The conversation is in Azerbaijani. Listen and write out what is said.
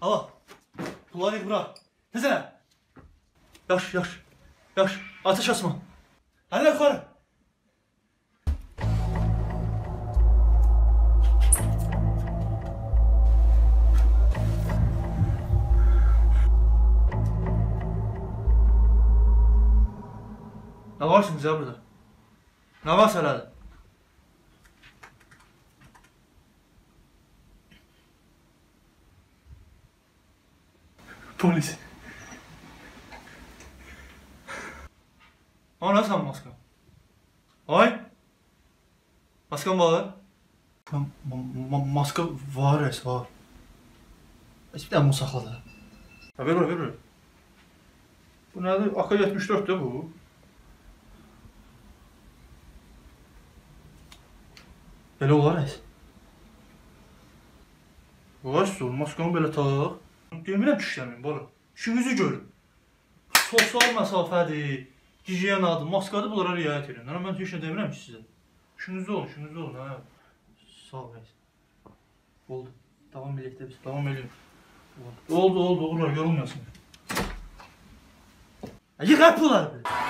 Hala. Pulları yık bura. Tezene. Yaş. Ateş asma. Hadi yukarı. Ne varsınız ya burada? Ne var herhalde? Polis. Ama nasıl maska? Ay? Maskan var. Maska var res var. Bir tane bunu saxladı. Ver. Bu nədir? AK-74'dür bu. Belə olar res. Vay sol, maskanı belə taq. Demirəm ki işləməyin bala. İşinizi görün. Sosial məsafədir, gigiyenadır, maskadır, bunlara riayət edin. Mən heç nə demirəm ki sizə. İşinizdə olun, hə. Sağ ol, reis. Oldu. Davam edək də biz. Davam edin. Oldu, uğurlar, yorulmayasın. Yık hep bunları.